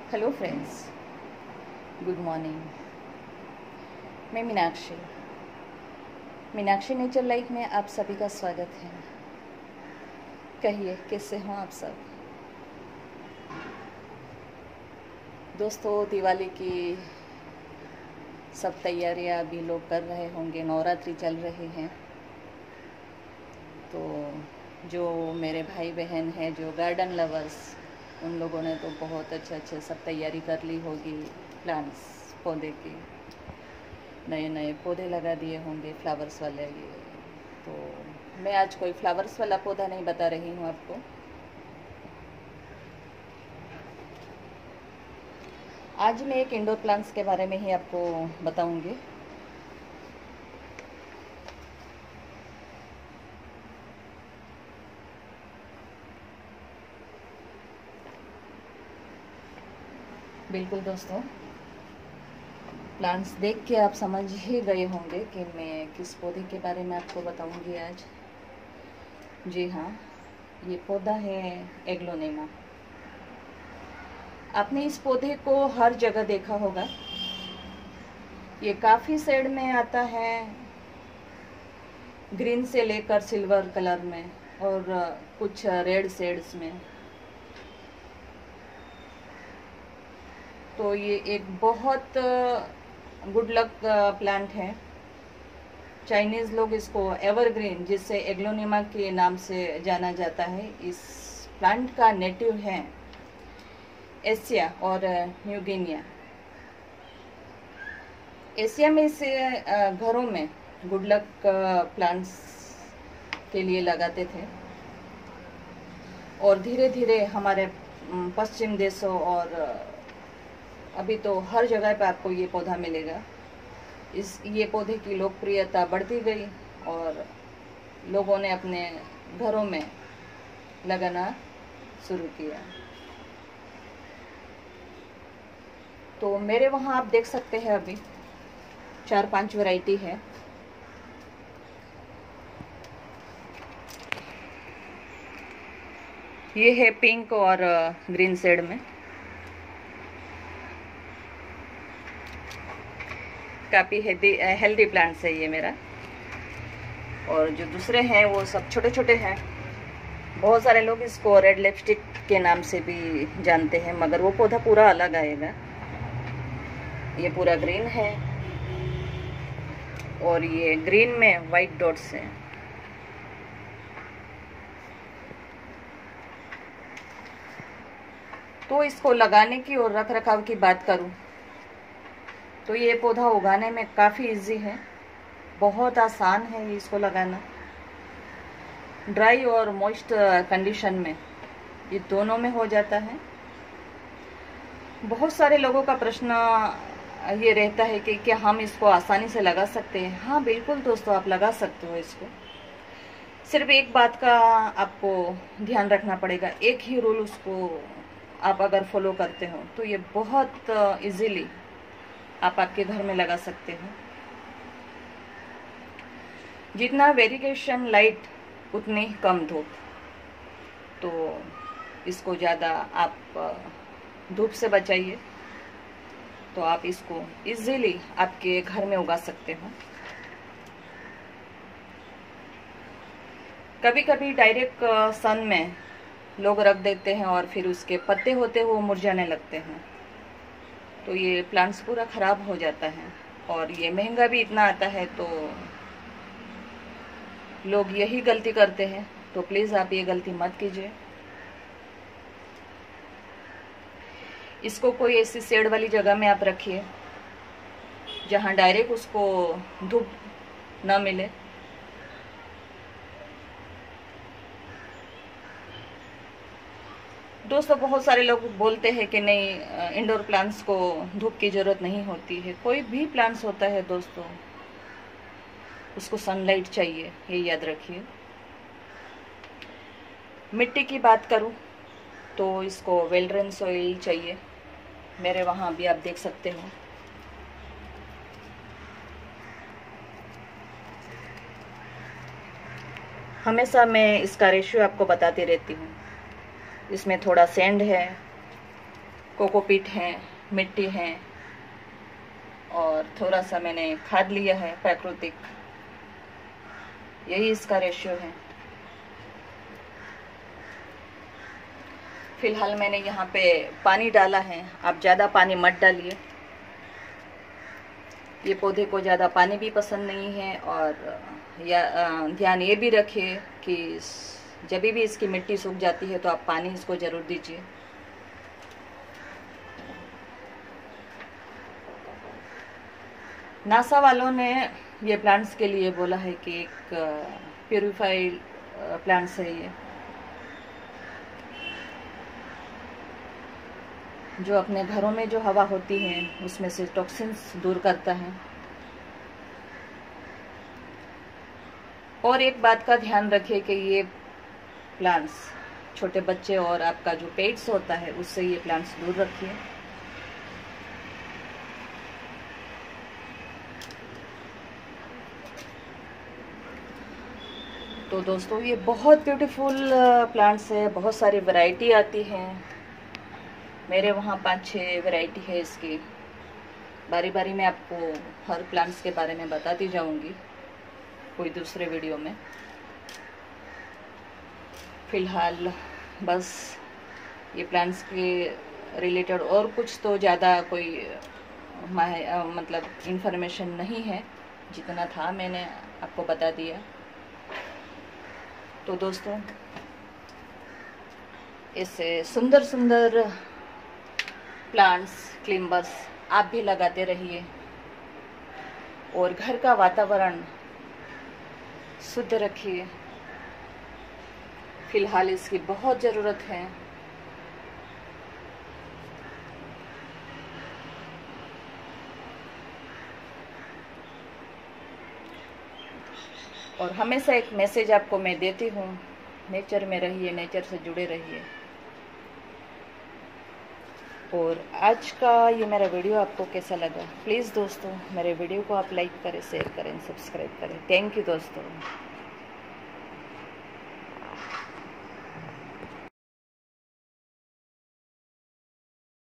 Hello friends, good morning. मैं Meenakshi nature life में आप सभी का स्वागत है। कहिए कैसे हो आप सब दोस्तों। दिवाली की सब तैयारियां अभी लोग कर रहे होंगे, नवरात्रि चल रही हैं। तो जो मेरे भाई बहन हैं, जो गार्डन लवर्स, उन लोगों ने तो बहुत अच्छे सब तैयारी कर ली होगी। प्लांट्स, पौधे की नए नए पौधे लगा दिए होंगे, फ्लावर्स वाले। ये तो मैं आज कोई फ्लावर्स वाला पौधा नहीं बता रही हूँ आपको। आज मैं एक इंडोर प्लांट्स के बारे में ही आपको बताऊंगी। बिल्कुल दोस्तों, प्लांट्स देख के आप समझ ही गए होंगे कि मैं किस पौधे के बारे में आपको बताऊंगी आज। जी हाँ, ये पौधा है एग्लोनेमा। आपने इस पौधे को हर जगह देखा होगा। ये काफ़ी शेड में आता है, ग्रीन से लेकर सिल्वर कलर में और कुछ रेड शेड्स में। तो ये एक बहुत गुड लक प्लांट है। चाइनीज़ लोग इसको एवरग्रीन, जिससे एग्लोनेमा के नाम से जाना जाता है। इस प्लांट का नेटिव है एशिया और न्यू गिनिया। एशिया में इसे घरों में गुड लक प्लांट्स के लिए लगाते थे, और धीरे धीरे हमारे पश्चिम देशों और अभी तो हर जगह पे आपको ये पौधा मिलेगा। ये पौधे की लोकप्रियता बढ़ती गई और लोगों ने अपने घरों में लगाना शुरू किया। तो मेरे वहाँ आप देख सकते हैं अभी 4-5 वैरायटी है। ये है पिंक और ग्रीन शेड में। काफ़ी हेल्दी प्लांट्स है ये मेरा। और जो दूसरे हैं वो सब छोटे छोटे हैं। बहुत सारे लोग इसको रेड लिपस्टिक के नाम से भी जानते हैं, मगर वो पौधा पूरा अलग आएगा। ये पूरा ग्रीन है और ये ग्रीन में वाइट डॉट्स हैं। तो इसको लगाने की और रख रखाव की बात करूं तो ये पौधा उगाने में काफ़ी इजी है, बहुत आसान है इसको लगाना। ड्राई और मॉइस्ट कंडीशन में ये दोनों में हो जाता है। बहुत सारे लोगों का प्रश्न ये रहता है कि क्या हम इसको आसानी से लगा सकते हैं। हाँ बिल्कुल दोस्तों, आप लगा सकते हो इसको। सिर्फ एक बात का आपको ध्यान रखना पड़ेगा, एक ही रूल उसको आप अगर फॉलो करते हो तो ये बहुत इजीली आप आपके घर में लगा सकते हो। जितना वेरिएशन लाइट उतनी कम धूप। तो इसको ज़्यादा आप धूप से बचाइए, तो आप इसको इजीली आपके घर में उगा सकते हो। कभी कभी डायरेक्ट सन में लोग रख देते हैं और फिर उसके पत्ते होते वो मुरझाने लगते हैं, तो ये प्लांट्स पूरा खराब हो जाता है। और ये महंगा भी इतना आता है, तो लोग यही गलती करते हैं। तो प्लीज़ आप ये गलती मत कीजिए। इसको कोई ऐसी शेड वाली जगह में आप रखिए जहाँ डायरेक्ट उसको धूप न मिले। दोस्तों, बहुत सारे लोग बोलते हैं कि नहीं, इंडोर प्लांट्स को धूप की ज़रूरत नहीं होती है। कोई भी प्लांट्स होता है दोस्तों, उसको सनलाइट चाहिए, ये याद रखिए। मिट्टी की बात करूं तो इसको वेल ड्रेन सॉइल चाहिए। मेरे वहाँ भी आप देख सकते हो। हमेशा मैं इसका रेशियो आपको बताती रहती हूँ। इसमें थोड़ा सैंड है, कोकोपीट है, मिट्टी है और थोड़ा सा मैंने खाद लिया है प्राकृतिक, यही इसका रेशियो है। फिलहाल मैंने यहाँ पे पानी डाला है, आप ज़्यादा पानी मत डालिए, ये पौधे को ज़्यादा पानी भी पसंद नहीं है। और ध्यान ये भी रखिए कि जब भी इसकी मिट्टी सूख जाती है तो आप पानी इसको ज़रूर दीजिए। नासा वालों ने ये प्लांट्स के लिए बोला है कि एक प्यूरिफाइड प्लांट्स है ये, जो अपने घरों में जो हवा होती है उसमें से टॉक्सिन्स दूर करता है। और एक बात का ध्यान रखिए कि ये प्लांट्स छोटे बच्चे और आपका जो पेट्स होता है उससे ये प्लांट्स दूर रखिए। तो दोस्तों ये बहुत ब्यूटीफुल प्लांट्स है, बहुत सारी वैरायटी आती हैं मेरे वहाँ, 5-6 वैरायटी है इसकी। बारी बारी में आपको हर प्लांट्स के बारे में बताती जाऊंगी कोई दूसरे वीडियो में। फिलहाल बस ये प्लांट्स के रिलेटेड और कुछ तो ज़्यादा कोई मतलब इन्फॉर्मेशन नहीं है, जितना था मैंने आपको बता दिया। तो दोस्तों ऐसे सुंदर सुंदर प्लांट्स, क्लिम्बर्स आप भी लगाते रहिए और घर का वातावरण शुद्ध रखिए। फिलहाल इसकी बहुत ज़रूरत है। और हमेशा एक मैसेज आपको मैं देती हूँ, नेचर में रहिए, नेचर से जुड़े रहिए। और आज का ये मेरा वीडियो आपको कैसा लगा, प्लीज़ दोस्तों मेरे वीडियो को आप लाइक करें, शेयर करें, सब्सक्राइब करें। थैंक यू दोस्तों।